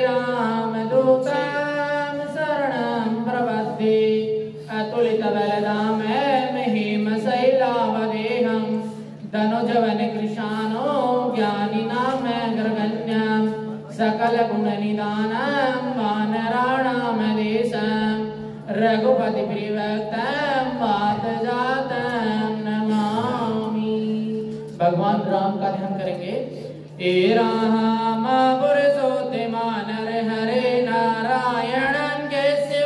रामदूतं शरणं प्रपद्ये अतुलितबलधामहेमशैलावदेहं धनुजवनकृशानो ज्ञानिनामग्रगण्यं सकलगुणनिधानं वानराणामधीशं रघुपतिप्रियभक्तं वातजातं नमामि। भगवान राम का ध्यान करेंगे। हे राम पुरुषोत्तम हरे नारायणं केशव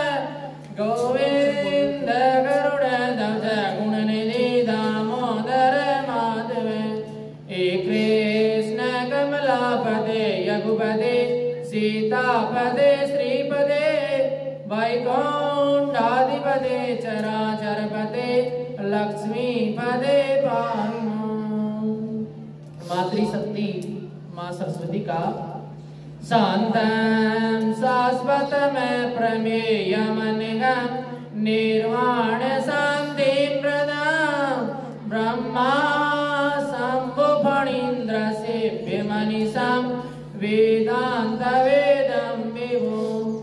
गोविंद गरुड़ध्वज गुणनिधि दामोदर माधव। हे कृष्ण कमलापते रघुपते सीतापते श्रीपते वैकुंठाधिपते चराचरपते लक्ष्मीपते पाहि। मातृशक्ति माँ सरस्वती का शांतं शाश्वतं प्रमेयमनघं निर्वाण शांति प्रदं ब्रह्मा शंभु फणीन्द्र सेव्य मनीषं वेदांत वेदं विभु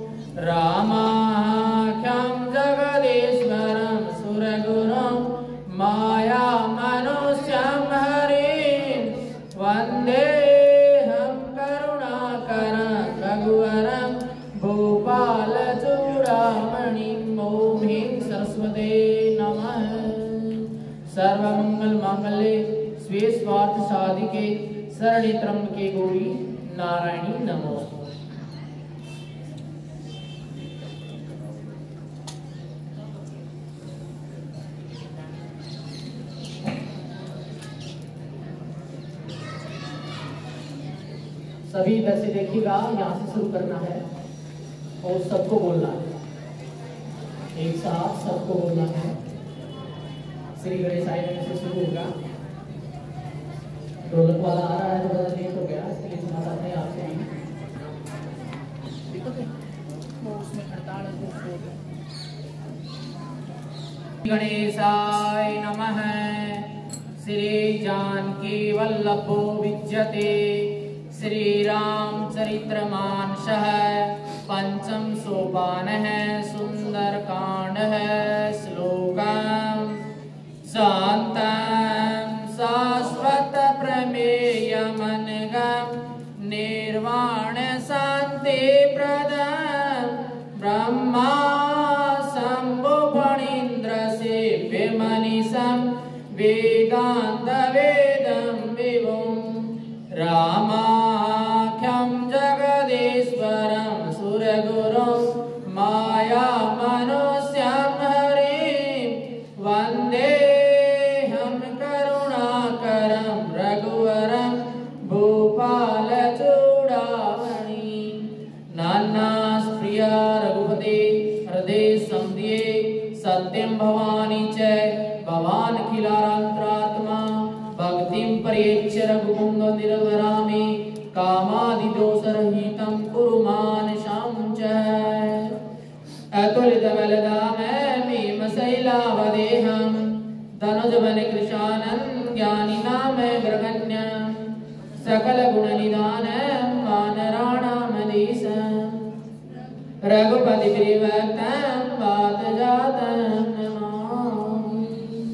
रामाख्यं जगदीश्वरं सुरगुरुं माया मनुष्यं हरिं वन्देऽहं करुणाकरं रघुवरं भूपालचूडामणिं। ॐ ह्रीं सरस्वते नमः। सर्वमंगल मांगल्ये स्वे स्वार्थ साधिके शरण्ये त्र्यंबके गौरी नारायणी नमोस्तुते। सभी इधर से देखिएगा, यहाँ से शुरू करना है और सबको बोलना है, एक साथ सबको बोलना है। श्री गणेशाय नमः से शुरू होगा। ढोलक वाला आ रहा है तो बड़ा लेट हो गया, इसके लिए क्षमा चाहते हैं आपसे भी। गणेशाय नमः। श्री जानकी वल्लभो विद्यते श्री रामचरितमानसः पंचम सोपान है सुंदर कांड है। श्लोकम शांतं शाश्वत प्रमेयमनघं निर्वाण शांति प्रदं ब्रह्मा शंभु फणीन्द्र सेव्य मनीषं वेदांत वेदं विभुं रामाख्यं जगदीश्वरं सुरगुरुं माया मनुष्यं हरिं वन्देऽहं करुणाकरं रघुवरं भूपालचूडामणि। नान्नास्प्रिया रघुपते हृदय संध्ये सत्यं भवानी च भवानखिलारान्तरात्मा भक्तिं पर्यच्छ रघुकुंद निर्वरामि कामादिदोषरहितं कुरु मानसं च। अतुलितबलधामहेमशैलावदेहं धनुजवनकृशानं ज्ञानिनामग्रगण्यं सकलगुणनिधानं वानराणामधीशं रघुपतिप्रियभक्तं वातजातं नमामि।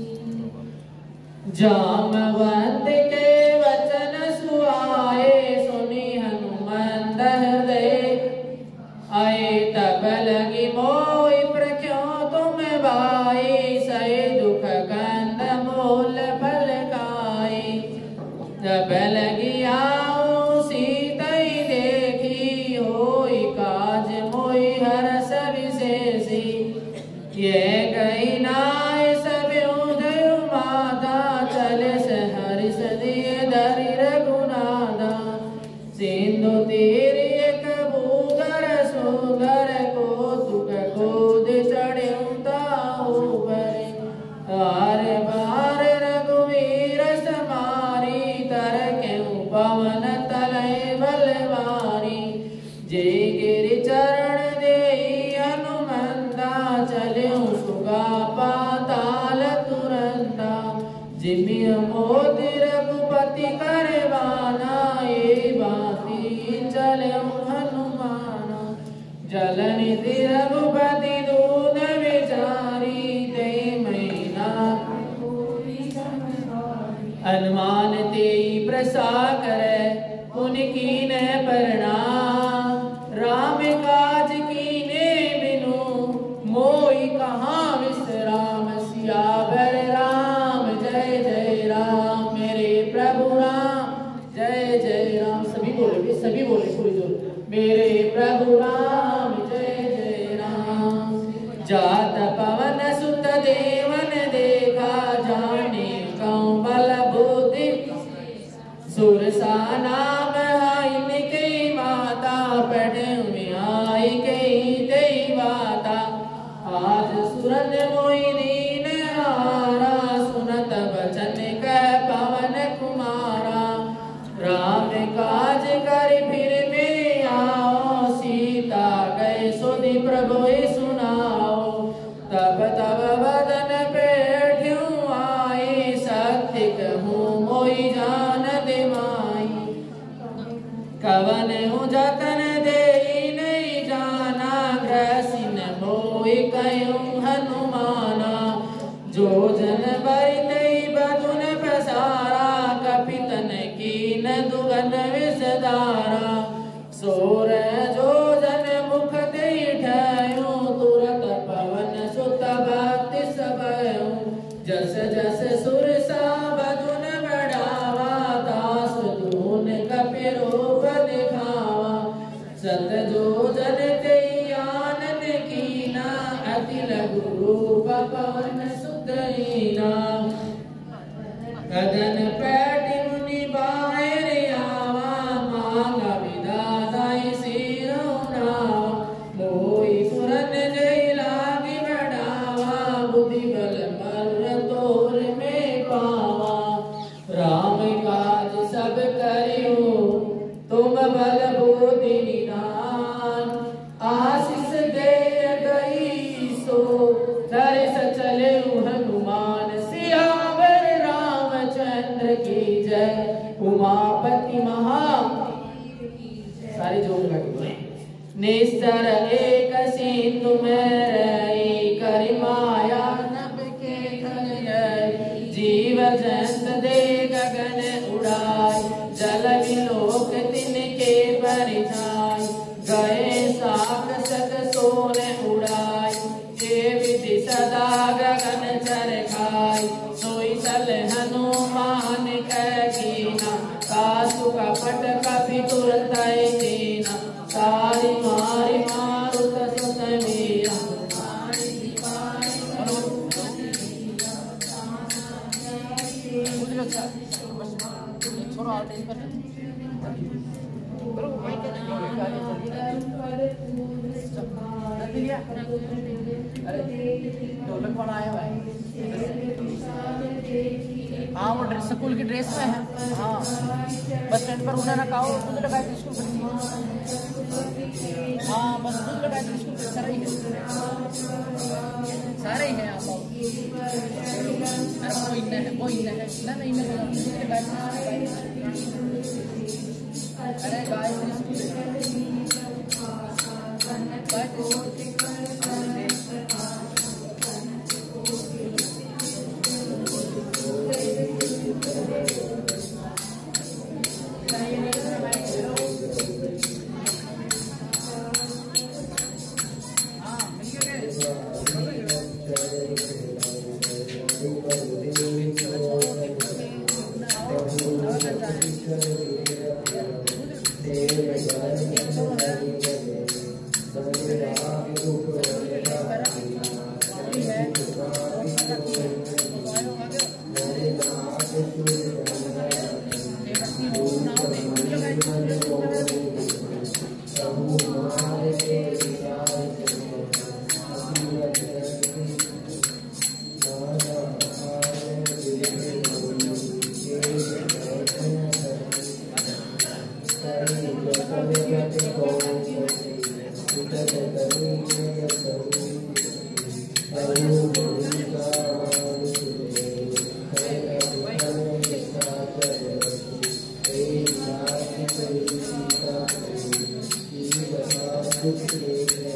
जामवंत के वचन सुहाए सुनी हनुमंत हृदय आए तब लगी मोहि प्रख्यों तुम भाई सहे दुख कंद मोल फल खाए। तब लगी आओ सीतई देखी होई काज मोहि हरस विशेषी। ये गई नाय सब उदय माता चले सहरिस दिए धरि रघुनाथा। सिंधु तेरी एक भूधर सुंदर को तुक खोद चढ़े ताऊ भरे। हार बार रघुवीर समारी तर क्यों पवन तलय बलवारी। जय गिरि चरण दे हनुमंता चले सुगा पाताल तुरंता। जिमि मोदि रघुपति करवाना ये बाती चले हनुमंता। जलनिधि रघुपति दूत विचारी ते मैना हनुमान ते प्रसा करे उनकी न प्रणाम राम काज कीने बिनु मोई कहाँ विश्राम सियावर राम जय जय राम मेरे प्रभु राम जय जय राम। सभी बोले पूरी जोर मेरे प्रभु राम जय जय राम। जात पवन सुत देवन देखा जाने कौं बल बुद्धि सुरसा नाम इनके माता पढ़ आई गई दई माता आज सुरन मोई दीन हारा सुनत बचन कह पवन कुमारा राम काज कर फिर में आओ सीता गए सुधि प्रभु सुनाओ तब तब बदन बैठ्यूं आए सत्य कहूँ मोई जान दे माई कवन हूँ जतन दे नहीं जाना ग्रसिन मोई कहूँ हनुमाना जो जन बरतई बदुन पसारा कपितन की न दुगन विषधारा सोर जो जन मुख दे ठयूं तुरत पवन सुत भक्ति सबयूं जस जस सुरसा बदुन बढ़ावा दास दून कपिरूप दिखावा सत जो जन ते आनन कीना अति लघु रूप पवन सुतहीना गगन पैठ मुनि बाहर आवा मांग विदाई सिरोना मोई सुरन जय लागी बढ़ावा बुद्धि बल मर तोर में पावा राम काज सब करियो तुम बल बुद्धि निधान आशीष दे गई सो दर्श चले हनुमान सियावर रामचंद्र की जय उमापति महा सारी जो निस्तर एक सिंधु में रही करि माया नभ के खल जीव जंत दे गगन उड़ाई जल विलोक तिनके परिछाई गए साक सक सोन उड़ाई के विधि सदा गगन चरखाई सोई सल हनुमान कह कीना कासु कपट कपि तुरत दीना तारी मारी मारुत सुत मीरा ढोलक कौन आया हुआ है? हाँ वो ड्रेस स्कूल की ड्रेस में है। हाँ बस स्टैंड पर उन्होंने कहा खुद लगाए थे स्कूल हाँ बस खुद लगाए थे स्कूल सारे ही हैं आप वो इन है ना इन अरे गायत्री Thank you.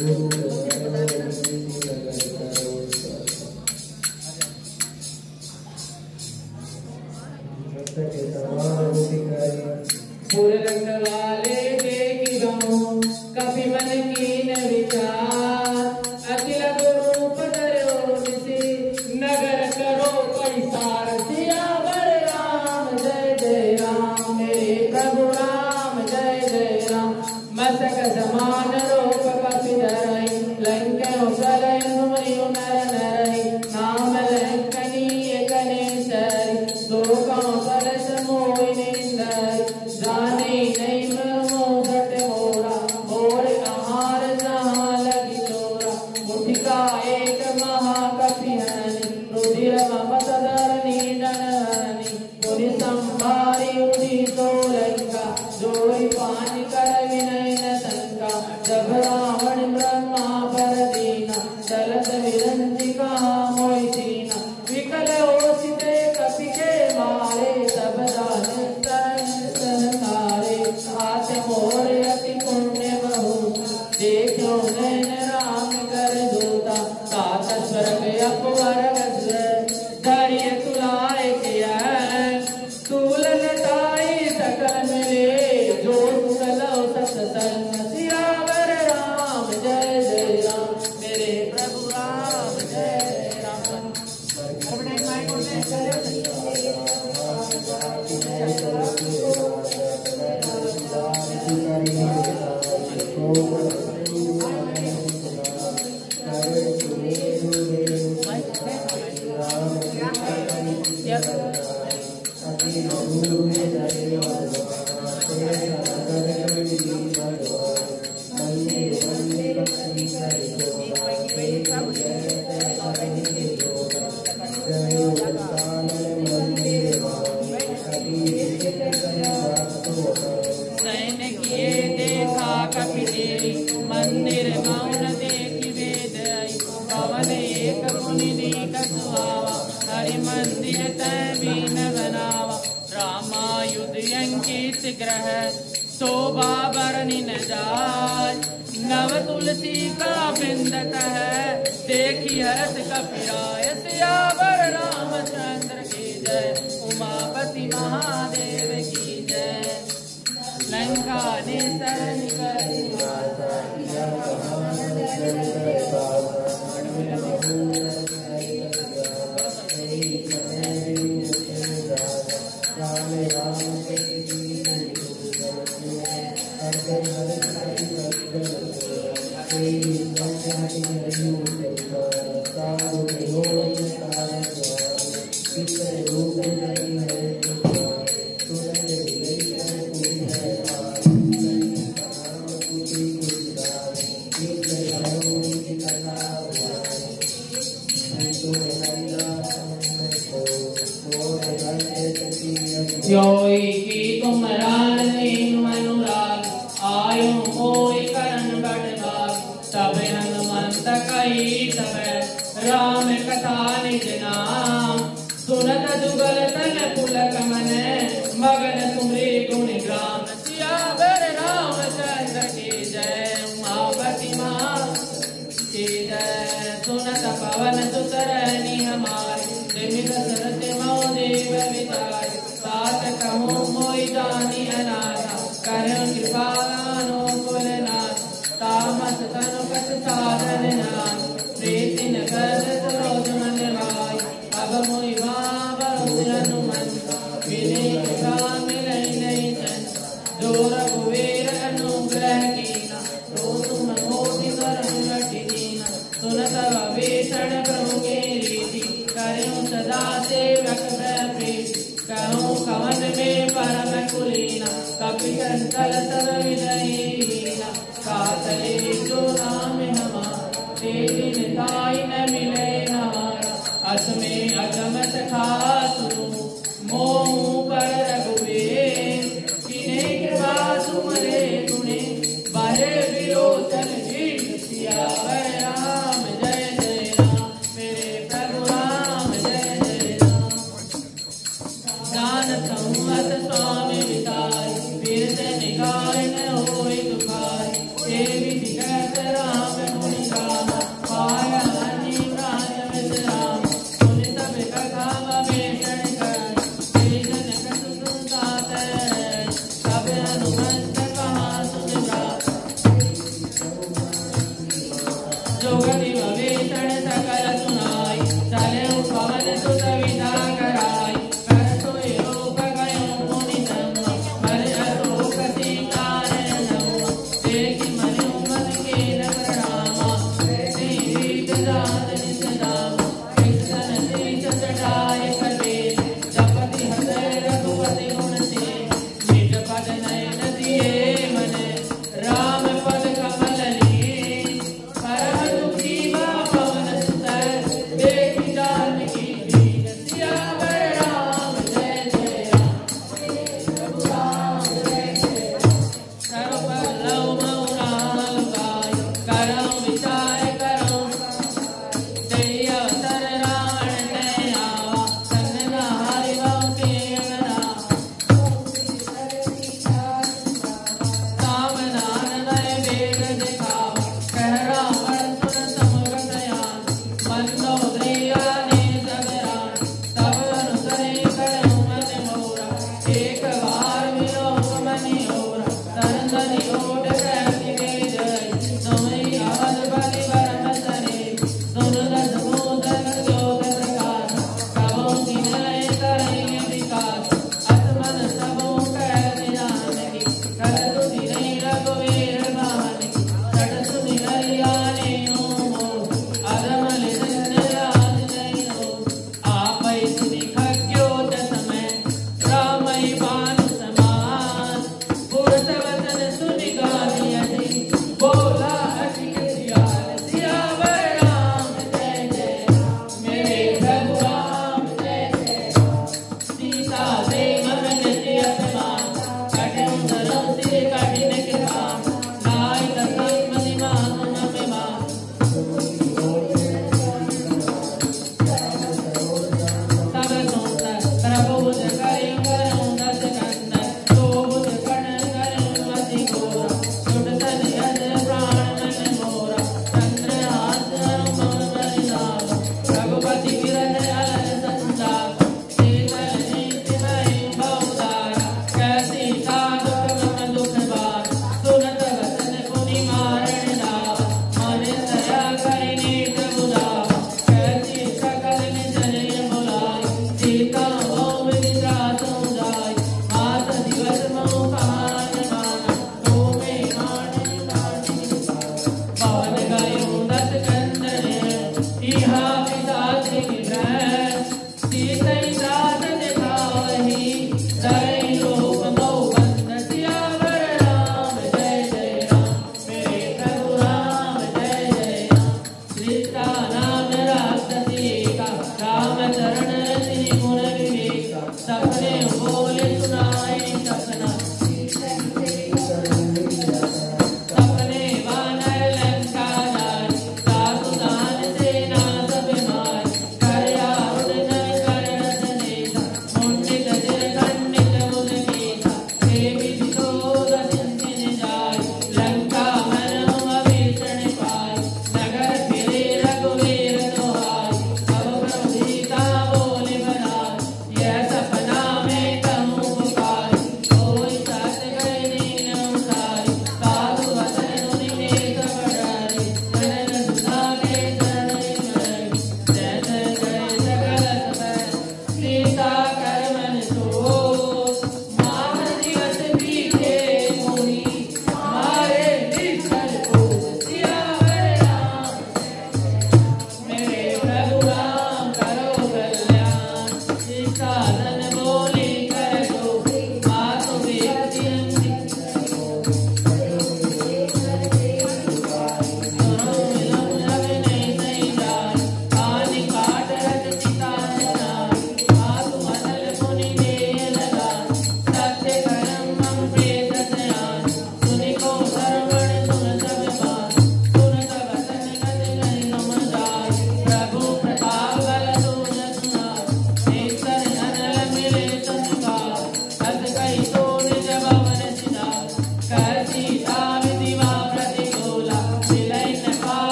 पूरे रंग वाले देखी गमो कभी मन कीन विचार अखिल रूप धरो निसी नगर करो पैसार सियावर राम जय जय राम मेरे प्रभु राम जय जय राम मस्तक समान रूप कपि धरई लंके उतरई सुमरियो नर नरई नाम लंकनीय गणेशरी दो गांव परस मोहि निंदई जाने नहीं मो घट मोरा मोर आहार जहाँ लगी चोरा मुठिका एक महाकपि हनि रुधिर ममत धरनी डनहनि मुनि संभारी उठी तो लंका जोई पानी कर विनय न शंका जब रावण ब्रह्मा पर दीना चलत विरंची कहा मोहि दीना विकल ओसिते कपि के मारे सब दान सहकारे हाथ मोर अति पुण्य बहु देखो नैन राम कर दूता सात स्वर्ग अपवर वज्र धैर्य तुलाए किया तूलन ताई सकल मिले जो तुलो सत्संग सियावर राम जय जय राम मेरे प्रभु राम जय राम सैनिक ये देखा कपि तेरी मंदिर मौन देखि वेदई पवन एक मुनि नीक सुहावा हरि मंदिर तय बीन बनावा रामायुध अंकित ग्रह शोभा बरनि न जाय नव तुलसी का बिंदत है देखी हर्ष कपिराय सियावर रामचंद्र की जय उमापति महादेव की जय लंका ने शरण कर योई की तुम रानी अनुराग आयो मोई करण बड़भाग तब हनुमंत कही तब राम कथा निज नाम सुनत जुगल तन पुलक मन मगन तुमरे गुण ग्राम सियावर रामचंद्र की जय उमापति माँ की जय सुनत पवन सुतरनी हमारे निमित सरत मौ देव विचार सात कहो मोई जानी अनाथा करो कृपानो कुलनाथ तामस तनु कस साधन नाथ प्रीति न कर रोज मन भाई अब मोई भाव हनुमंत विनय कृपा मिलई नहीं सन जो रघुवीर अनुग्रह कीना तो तुम मोहि करम रटि दीना सुनत भीषण प्रभु के रीति करो सदा सेवक प्रीति कहो कवन में परम कुलीना कपि कंचल सब विदहीना कातले जो नाम हमारा तेरी निताई न मिले हमारा अस में अगमत खासु मोह पर रघुवीर किने कृपा तुमरे गुणे बरे विलोचन जीव सियावर राम जय जय राम मेरे प्रभु राम जय जय राम जानत हूँ अस स्वामी विदाई फिर से निकाय जोगति भवेषण सकल सुनाई चले पवन सुत विधा कराई कर सोई लोक गयो मुनि संग पर अशोक सीतारण देखि मनु मन के प्रणामा श्री रीत जात निज नाम कृष्ण शीश चढ़ाए करे जपति हृदय रघुपति गुण से निज पद नयन दिए मन राम पद कमल लीन हर दुखी पवन सुत देखि जानकी दीन सियावर राम जय जय राम सर्वपल्लव मौराल गाय करम विचार करम जय अवसर रावण तय आवा संग हरि भव के अंगना सावधान नय वेग दिखाओ कह रावण सुन समगत यान मंदोदरिया ने सबरान तब अनुसरे करहु मन मोरा एक बार विलोक मनि ओरा तरन धनि ओट कहति के जय तुम्हि अवध बलि बरम सरे सुन दस भूषण ज्योत प्रकाश कबहु किनय करहि विकास असमन सबो कहति जानकी कर सुधि रघुवीर बानी सट सुधि हरियाने ओमो अधमल धन्य राज जैनो आपै सुधि खग्योत समय रामै भानु समान पुरुष वचन सुनि गालियति बोला अति सियाल सियावर राम जय जय मेरे रघुराम जय जय सीता से मन गति अपमान कठिन धरम सिर कठिन कृपान नाय तस्मति मानु न विमान तब सुंदर प्रभु जगरि करहु दस कंदन तो बुध कण करहु अति घोरा छुट तन यद प्राण मन मोरा चंद्र हास पवन बलिदान रघुपति गिरध अलन संसार शीतल नीति महि भवदारा कैसी साधुक मम दुख बार सुनत वचन पुनि मारण दावा मन दया करि नीत बुलावा कैसी सकल निज जय बुलाई सीता भौम विदित्रासु जाय मात दिवस मोह कहान माना तोमे मान पवन गयो दस कंदन इहा पितासी ग्रह सीतै साथ दिखावहि धरै लोक मोह बंध सियावर राम जय जय राम मेरे प्रभु राम जय जय राम सीता नाम राक्षसी का राम चरण रति गुण विवेका सपने बोले सुनाए सपना सपने वानर लंका जाय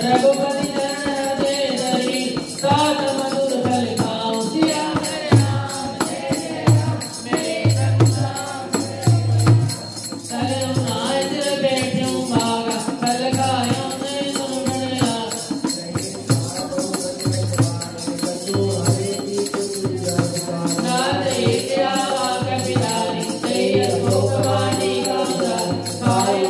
रघुपति चरण हृदय धरि सात मधुर फल खाऊं सिया मेरे राम जय राम मेरे राम सलनाय सिर बैठ्यूं भागा फल खायूं नहीं सुन बढ़िया नाथ एक आवा कपिलारी सैयद भोगवानी गाऊंगा खाई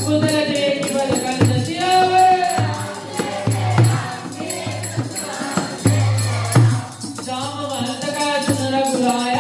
कुशल देख बल कर सियावर जामवंत का सुन रघुराया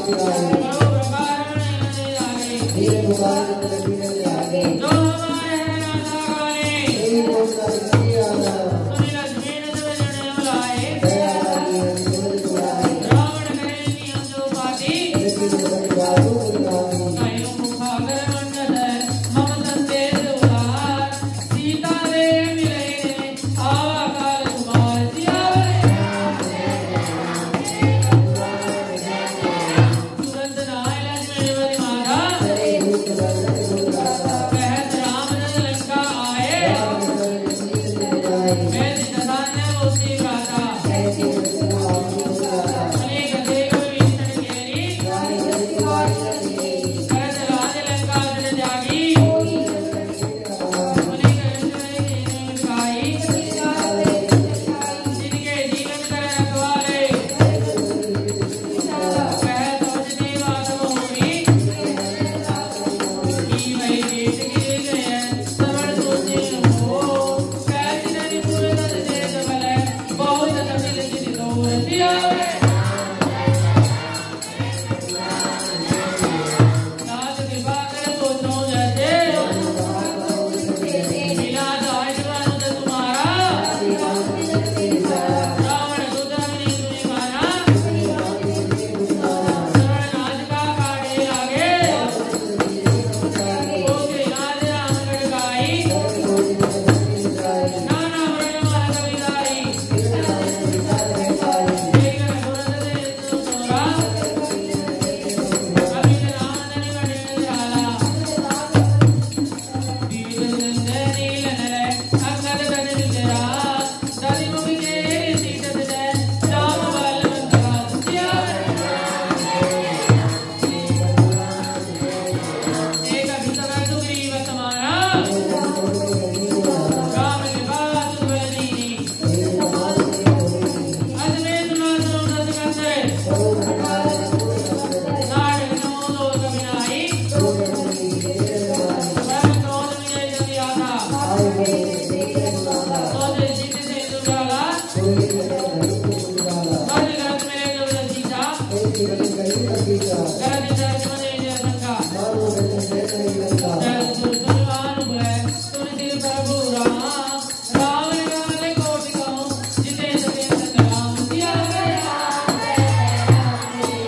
Jai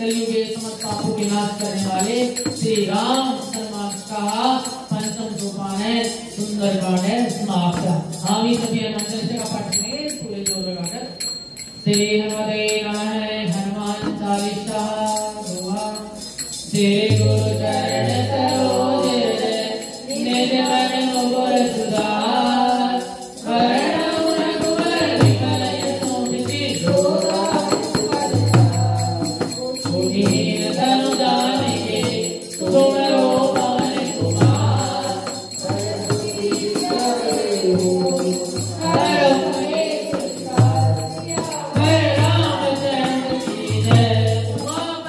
कलयुग के समस्त पापों के नाश करने वाले श्री राम समाप्त का पंचम सोपान है, सुंदर पाठ है समाप्त। हम ही सभी मंत्र का पाठ करेंगे पूरे जोर लगाकर। श्री हनुमते नमः हनुमान चालीसा दोहा। श्री गुरु चरण सरोज निज मन मुकुर सुधार, वरणौ रघुवर विमल यशो जोगा दीन तनु जानिके तुमरो पवन कुमार, हर रामचंद्र की जय।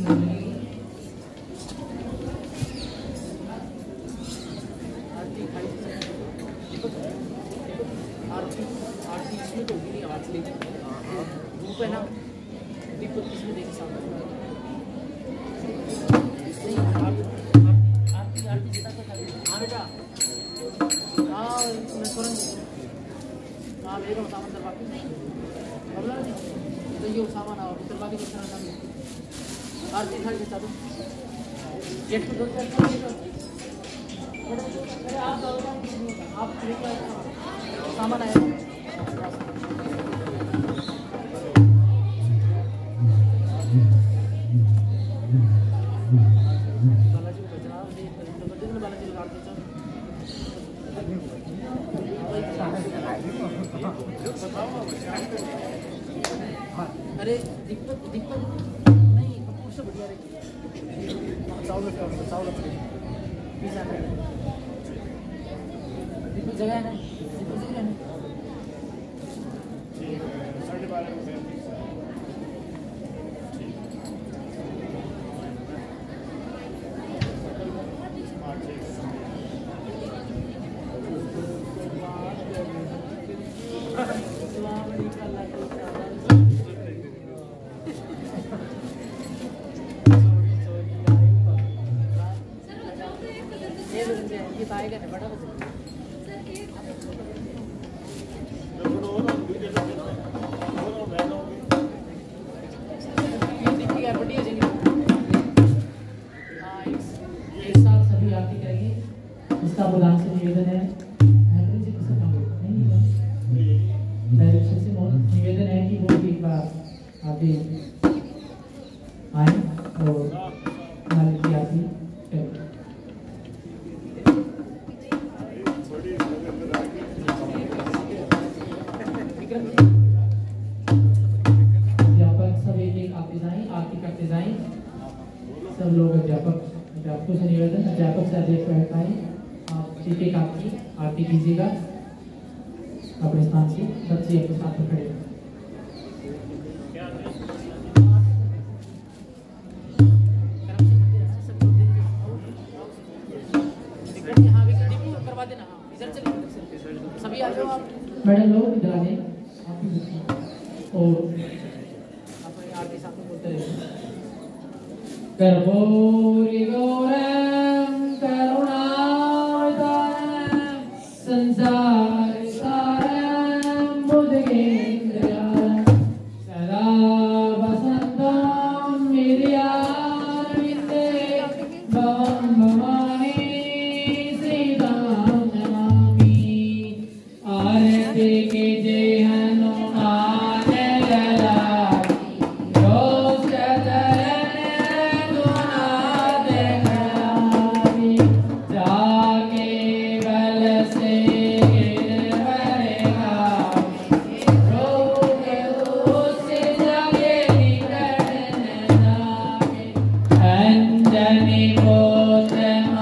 आरती इसमें तो होगी नहीं, आरती धूप है ना, दीपक इसमें देख सकते हाँ बेटा, हाँ मैं तुरंत हाँ ले रहा हूँ सामान दरवा के बोला नहीं तो ये सामान आओ दरवा के दूसरा नाम आरती थाली बचा दो गेट पे दो आप लेके आए सामान आया बालाजी को बचना बालाजी लगा दो अरे दिक्कत नहीं कपूर से बढ़िया रहेगी दीपक जगह है ना दीपक जगह है ना ये पाएगा नहीं बड़ा एक साथ सभी आरती करेंगे। इसका बुलान से निवेदन है डायरेक्शन से निवेदन है कि वो एक बार आगे आए और मालिक की आरती करें। अध्यापक सब एक एक आरती करते जाएं। सब लोग अध्यापकों से निवेदन, अध्यापक से अध्यक्ष बैठाएं। आप एक एक आरती कीजिएगा अपने स्थान से। बच्चे अपने स्थान पर खड़े करवा देना। इधर चलिए सभी आ जाओ आप मैडम लोग इधर आ जाए आप भी और अपनी आरती साथ में बोलते रहिए। कर्पूरी गौरम करुणावतारम संसार सारम बुद्धगेन्द्रयाम सदा वसंतम विद्यारविंदे भवं भवानी श्रीदाम नमामि। आरती के जय हनुमान ललाटी जो सदरन गुणाद करावी जाके बल से गिरवर गावी रोग उससे जागे निकट न जावे अंजनी पुत्र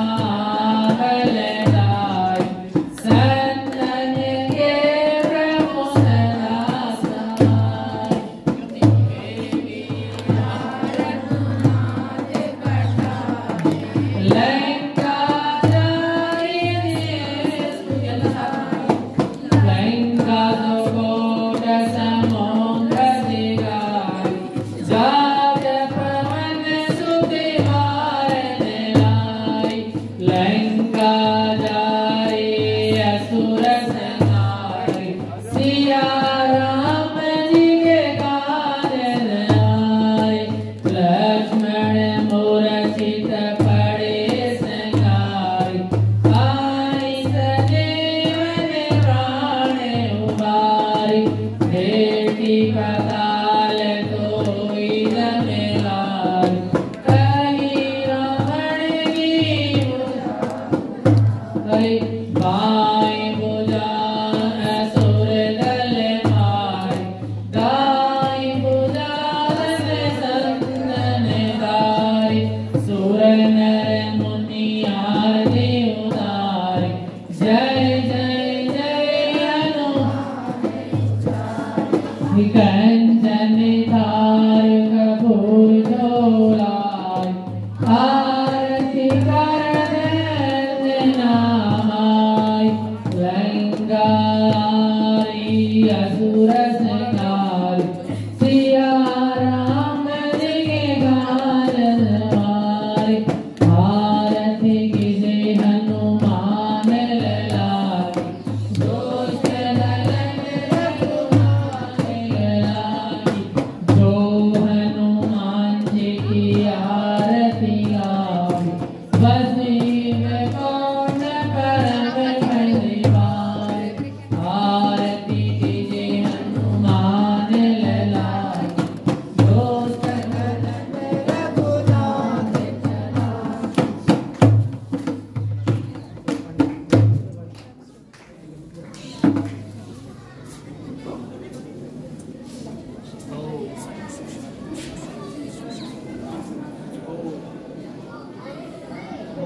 महाबलदाई संतन के प्रभु सदा सहाय। लंका लंका गोड समुद्र दिगाई जात पवन सुत मारन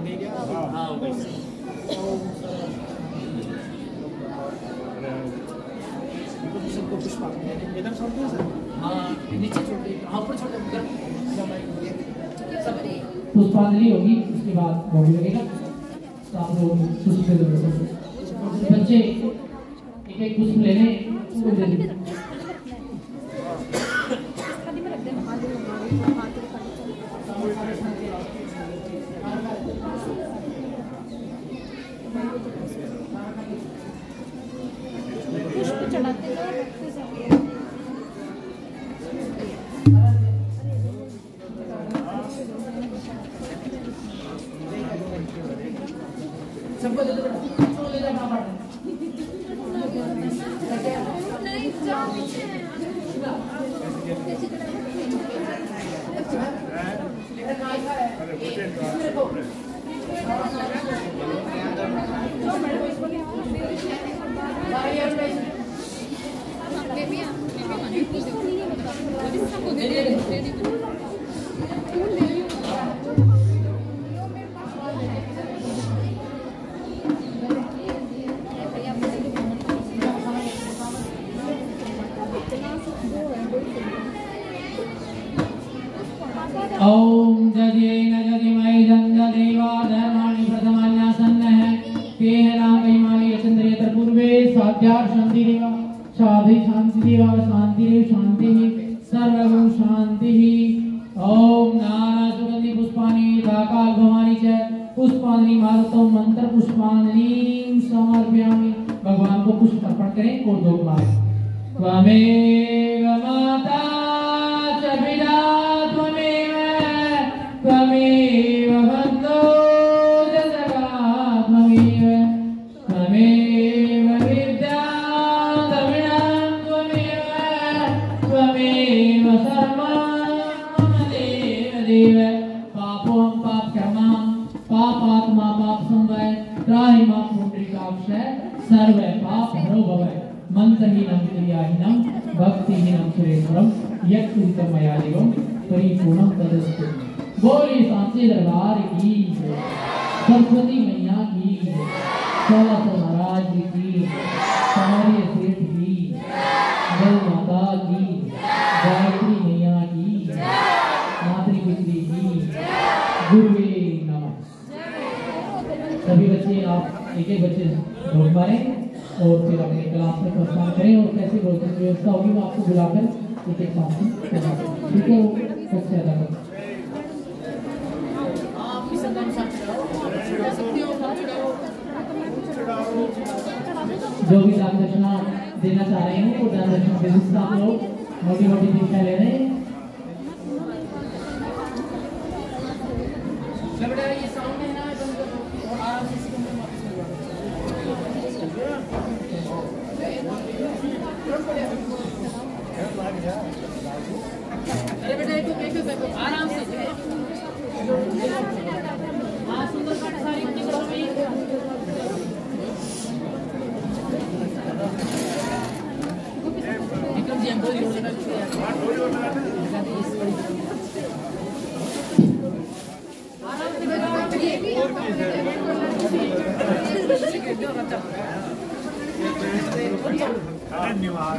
गई क्या? हाँ हो गई। सबको पुष्पांजलि इधर छोड़ते हैं सर? हाँ नीचे छोड़ते हैं, हाँ ऊपर छोड़ते हैं। पुष्पांजलि होगी, उसके बाद भोग लगेगा। तो आप लोग पुष्प दे दो बच्चे, एक एक पुष्प ले लें, उसको दे दें। पुष्प चढ़ाते हैं। सबको दे दो बेटा, सबको ले जाओ वहाँ पर। नहीं जाओ पीछे। ओम जजेन जजिमय जन्मदेवा धर्माणि प्रथमान्यासन्नः केहना महिमानि यचन्द्रियत पूर्वे साध्यार शान्तिरेव शाधि शान्तिरेव शान्तिरेव शान्तिः सर्वगुण शान्तिः। ओम नाना सुगंधि पुष्पाणि दाकाल भवानी च पुष्पाणि मारुतो मंत्र पुष्पाणि समर्पयामि। भगवान को पुष्प अर्पण करें और दो मारें। त्वमेव माता च पिता त्वमेव बन्धो च सखा त्वमेव विद्या द्रविणं त्वमेव सर्वं देव पापों पाप कर्मां पापात्मा पाप संवय त्राहि मां पुण्डरीकाक्ष सर्व पाप हरो भवः मंत्रहीनं क्रियाहीनं भक्तिहीनं सुरेश्वरं यत्कृतं मया देवं परिपूर्णं तदस्तु। बोली सांची दरबार की, सरस्वती मैया की, सौराष्ट्र महाराज की, सारे सेठ की, गौ माता की, गायत्री मैया की, मातृपुत्री की, गुरुवे नमः। सभी बच्चे आप एक एक बच्चे ढोल मारें और फिर अपने क्लास में प्रस्थान करें और कैसे भोजन की व्यवस्था होगी वो आपको बुलाकर एक एक साथ में करना है। ठीक है, वो सबसे ज्यादा जो भी दान दक्षिणा देना चाह रहे हैं वो दान दक्षिणा दे सकते आप लोग मोटी मोटी दीक्षा ले रहे हैं। ये साउंड है ना, आराम से इसको अरे बेटा एक आराम से हाँ सुंदर सारी विक्रम जी हम बोल धन्यवाद।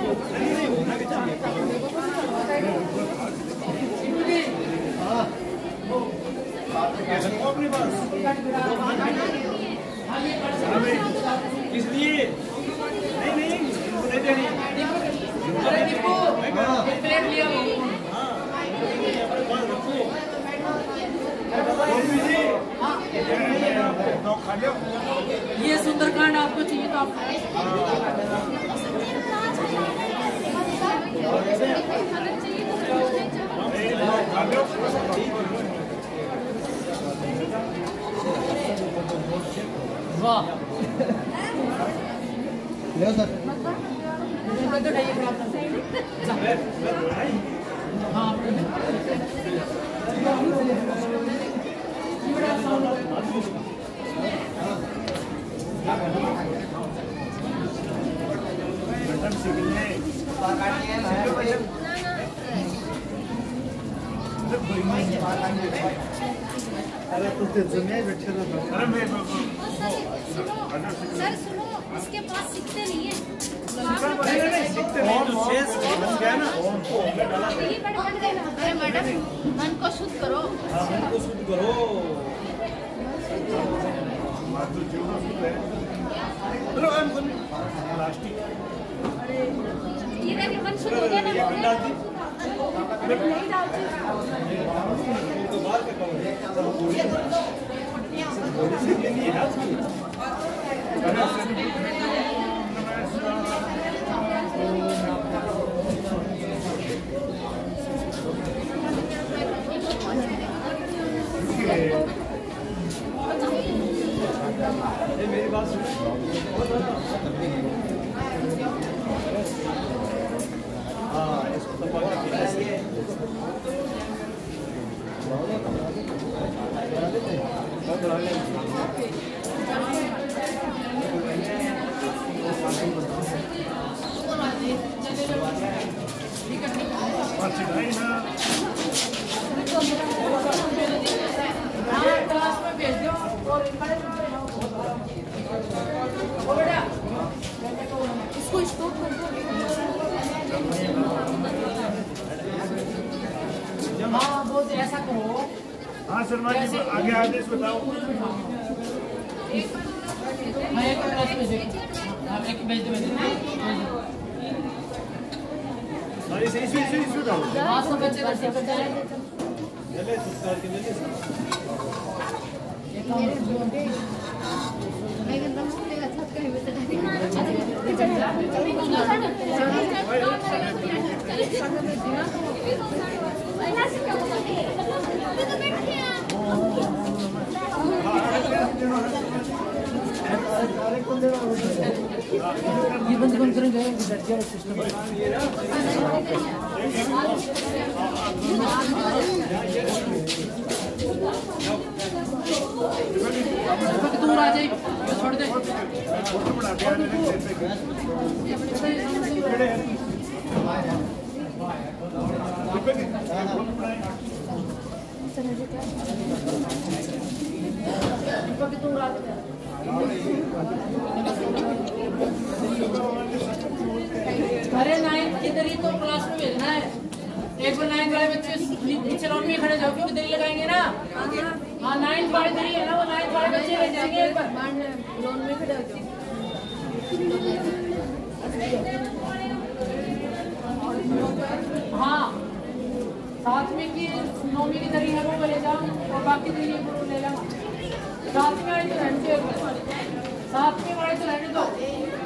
इसलिए नहीं प्लेट लिया ये सुंदरकांड आपको चाहिए तो आप वाह ले सर हाँ अरे तो जमीन बैठे ना अरे मैं सर सुनो, इसके पास सीखते नहीं है। नहीं सीखते नहीं तो शेष बन गया ना। अरे मैडम, मन को शुद्ध करो। मन को शुद्ध करो। प्लास्टिक ये देखिए मन शुद्ध हो गया ना। नहीं डालती। मेरी बात सुनो। हाँ इसको तो पकड़ के क्लास में भेज दो और इसको स्टॉप कर दो। हाँ बहुत ऐसा करो। हाँ शर्मा जी आगे आदेश बताओ। हाँ एक क्लास में भेज भेज दो इसी डालो। हाँ सब बच्चे करते हैं। जल्दी सुधार के जल्दी ये बंद करेंगे सिस्टम। दूर आ जाए छोड़ दे। अरे नाइन्थ इधर ही तो क्लास में भेजना है। एक बार 9 वाले बच्चे नीचे राउंड में खड़े जाओ क्योंकि दरी लगाएंगे ना। हाँ 9 वाले दरी है ना, वो 9 वाले बच्चे ले जाएंगे एक बार लोन में खड़े हो जाओ। हाँ 7वीं की 9वीं की दरी है वो ले जाओ और बाकी दरी है वो ले जाओ। 7वीं वाले तो रहने दो, 7वीं वाले तो रहने दो।